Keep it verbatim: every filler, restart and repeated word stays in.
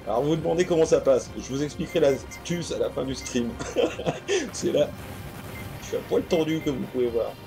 Alors vous vous demandez comment ça passe. Je vous expliquerai l'astuce à la fin du stream. C'est là. Je suis à poil tendu comme vous pouvez voir.